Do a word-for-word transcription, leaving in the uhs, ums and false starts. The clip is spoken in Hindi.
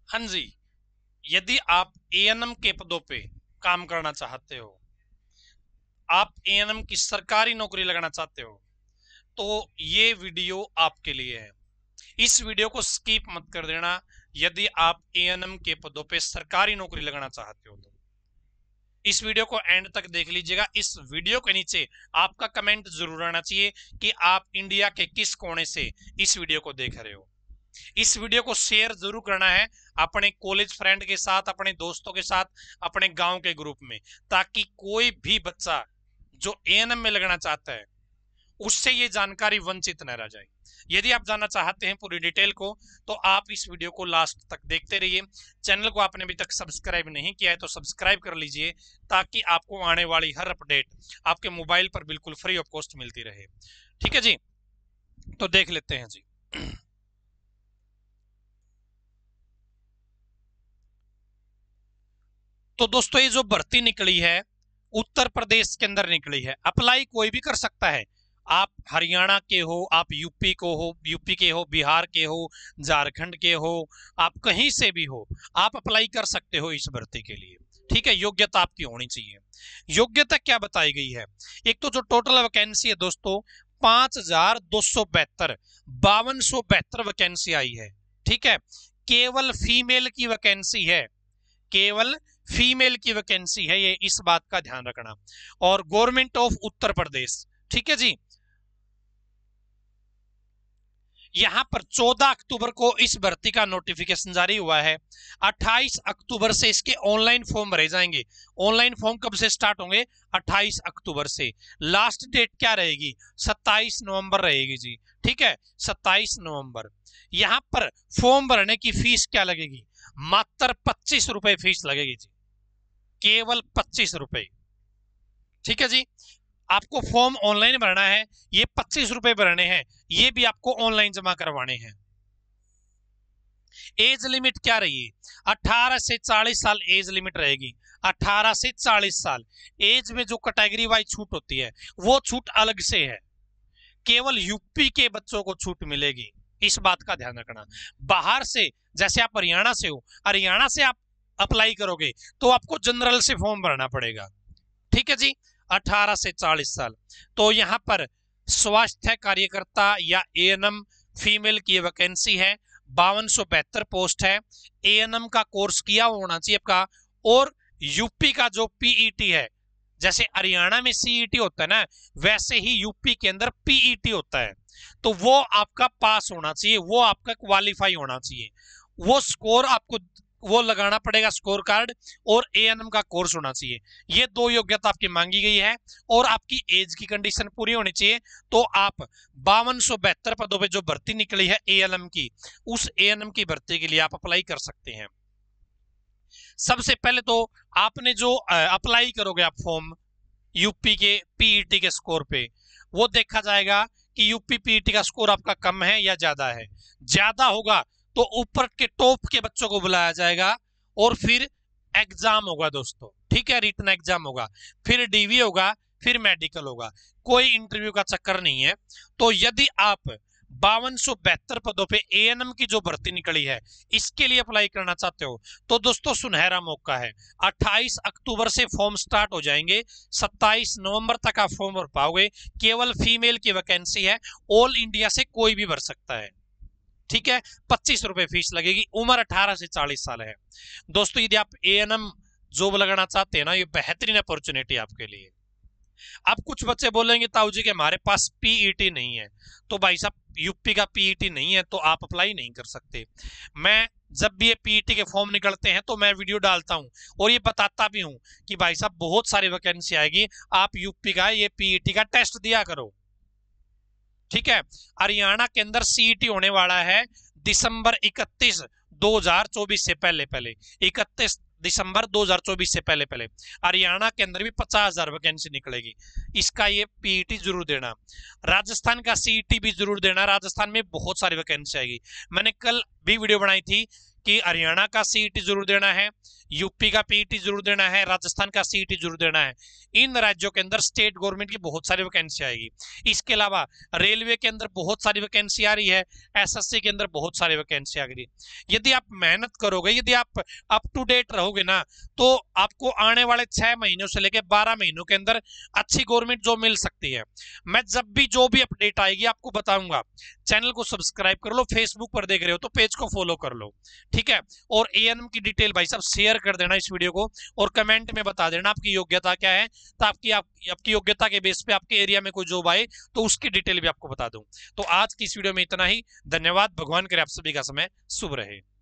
हाँ जी, यदि आप एएनएम के पदों पे काम करना चाहते हो, आप एएनएम की सरकारी नौकरी लगाना चाहते हो, तो ये वीडियो आपके लिए है। इस वीडियो को स्किप मत कर देना। यदि आप एएनएम के पदों पे सरकारी नौकरी लगाना चाहते हो तो इस वीडियो को एंड तक देख लीजिएगा। इस वीडियो के नीचे आपका कमेंट जरूर आना चाहिए कि आप इंडिया के किस कोने से इस वीडियो को देख रहे हो। इस वीडियो को शेयर जरूर करना है अपने कॉलेज फ्रेंड के साथ, अपने दोस्तों के साथ, अपने गांव के ग्रुप में, ताकि कोई भी बच्चा जो एएनएम में लगना चाहता है उससे ये जानकारी वंचित न रह जाए। यदि आप जानना चाहते हैं पूरी डिटेल को तो आप इस वीडियो को लास्ट तक देखते रहिए। चैनल को आपने अभी तक सब्सक्राइब नहीं किया है तो सब्सक्राइब कर लीजिए, ताकि आपको आने वाली हर अपडेट आपके मोबाइल पर बिल्कुल फ्री ऑफ कॉस्ट मिलती रहे। ठीक है जी, तो देख लेते हैं जी। तो दोस्तों ये जो भर्ती निकली है उत्तर प्रदेश के अंदर निकली है। अप्लाई कोई भी कर सकता है। आप हरियाणा के हो, आप यूपी को हो, यूपी के हो, बिहार के हो, झारखंड के हो, आप कहीं से भी हो, आप अप्लाई कर सकते हो इस भर्ती के लिए। ठीक है, योग्यता आपकी होनी चाहिए। योग्यता क्या बताई गई है? एक तो जो टोटल वैकेंसी है दोस्तों पांच हजार दो सौ बहत्तर बावन सौ बहत्तर वैकेंसी आई है। ठीक है, केवल फीमेल की वैकेंसी है, केवल फीमेल की वैकेंसी है, ये इस बात का ध्यान रखना। और गवर्नमेंट ऑफ उत्तर प्रदेश। ठीक है जी, यहां पर चौदह अक्टूबर को इस भर्ती का नोटिफिकेशन जारी हुआ है। अट्ठाईस अक्टूबर से इसके ऑनलाइन फॉर्म भरे जाएंगे। ऑनलाइन फॉर्म कब से स्टार्ट होंगे? अट्ठाईस अक्टूबर से। लास्ट डेट क्या रहेगी? सत्ताईस नवंबर रहेगी जी। ठीक है, सत्ताईस नवंबर। यहां पर फॉर्म भरने की फीस क्या लगेगी? मात्र पच्चीस रुपए फीस लगेगी जी, केवल पच्चीस रुपए। ठीक है जी, आपको फॉर्म ऑनलाइन भरना है, ये पच्चीस रुपए भरने हैं, ये भी आपको ऑनलाइन जमा करवाने हैं। एज लिमिट क्या रही है? अठारह से चालीस साल एज लिमिट रहेगी। अठारह से चालीस साल एज में जो कैटेगरी वाइज छूट होती है वो छूट अलग से है। केवल यूपी के बच्चों को छूट मिलेगी, इस बात का ध्यान रखना। बाहर से, जैसे आप हरियाणा से हो, हरियाणा से आप अप्लाई करोगे तो आपको जनरल से फॉर्म भरना पड़ेगा। ठीक है जी, अठारह से चालीस साल। तो यहां पर स्वास्थ्य कार्यकर्ता या एएनएम फीमेल की वैकेंसी है, बावन सौ बहत्तर पोस्ट है। एएनएम का कोर्स किया होना चाहिए आपका। और यूपी का जो पीईटी है, जैसे हरियाणा में सीईटी होता है ना, वैसे ही यूपी के अंदर पीईटी होता है, तो वो आपका पास होना चाहिए, वो आपका क्वालिफाई होना चाहिए। वो स्कोर आपको वो लगाना पड़ेगा, स्कोर कार्ड, और एएनएम का कोर्स होना चाहिए। ये दो योग्यता आपकी मांगी गई है, और आपकी एज की कंडीशन पूरी होनी चाहिए। तो आप बावन सौ बहत्तर पदों पे जो भर्ती निकली है एएनएम की, उस एएनएम की भर्ती के लिए आप अप्लाई कर सकते हैं। सबसे पहले तो आपने जो अप्लाई करोगे आप फॉर्म यूपी के पीईटी के स्कोर पे, वो देखा जाएगा कि यूपी पीईटी का स्कोर आपका कम है या ज्यादा है। ज्यादा होगा तो ऊपर के टॉप के बच्चों को बुलाया जाएगा और फिर एग्जाम होगा दोस्तों। ठीक है, रिटन एग्जाम होगा, फिर डीवी होगा, फिर मेडिकल होगा। कोई इंटरव्यू का चक्कर नहीं है। तो यदि आप बावन सौ बहत्तर पदों पे एएनएम की जो भर्ती निकली है इसके लिए अप्लाई करना चाहते हो तो दोस्तों सुनहरा मौका है। अट्ठाईस अक्टूबर से फॉर्म स्टार्ट हो जाएंगे, सत्ताईस नवंबर तक आप फॉर्म भर पाओगे। केवल फीमेल की वैकेंसी है, ऑल इंडिया से कोई भी भर सकता है। ठीक है, पच्चीस रुपए फीस लगेगी। उम्र अठारह से चालीस साल है दोस्तों। यदि आप एएनएम जॉब लगाना चाहते हैं ना, ये बेहतरीन अपॉर्चुनिटी आपके लिए। अब कुछ बच्चे बोलेंगे ताऊ जी के हमारे पास पीईटी नहीं है, तो भाई साहब यूपी का पीईटी नहीं है तो आप अप्लाई नहीं कर सकते। मैं जब भी ये पीईटी के फॉर्म निकलते हैं तो मैं वीडियो डालता हूं और ये बताता भी हूं कि भाई साहब बहुत सारी वैकेंसी आएगी, आप यूपी का ये पीईटी का टेस्ट दिया करो। ठीक है, हरियाणा के अंदर सीईटी होने वाला है दिसंबर इकतीस दो हजार चौबीस से पहले पहले, इकतीस दिसंबर दो हजार चौबीस से पहले पहले हरियाणा के अंदर भी पचास हजार वैकेंसी निकलेगी। इसका ये पीईटी जरूर देना। राजस्थान का सीईटी भी जरूर देना, राजस्थान में बहुत सारी वैकेंसी आएगी। मैंने कल भी वीडियो बनाई थी कि हरियाणा का सीईटी जरूर देना है, यूपी का पीईटी जरूर देना है, राजस्थान का सीईटी जरूर देना है। इन राज्यों के अंदर स्टेट गवर्नमेंट की बहुत सारी वैकेंसी आएगी। इसके अलावा रेलवे के अंदर बहुत सारी वैकेंसी आ रही है, एसएससी के अंदर बहुत सारी वैकेंसी आ रही है। यदि आप मेहनत करोगे, यदि आप अप टू डेट रहोगे ना, तो आपको आने वाले छह महीनों से लेकर बारह महीनों के अंदर अच्छी गवर्नमेंट जॉब मिल सकती है। मैं जब भी जो भी अपडेट आएगी आपको बताऊंगा। चैनल को सब्सक्राइब कर लो, फेसबुक पर देख रहे हो तो पेज को फॉलो कर लो, ठीक है। और एएनएम की डिटेल भाई साहब शेयर कर देना इस वीडियो को, और कमेंट में बता देना आपकी योग्यता क्या है, तो आपकी आप, आपकी योग्यता के बेस पे आपके एरिया में कोई जॉब आए तो उसकी डिटेल भी आपको बता दूं। तो आज की इस वीडियो में इतना ही। धन्यवाद। भगवान करे आप सभी का समय शुभ रहे।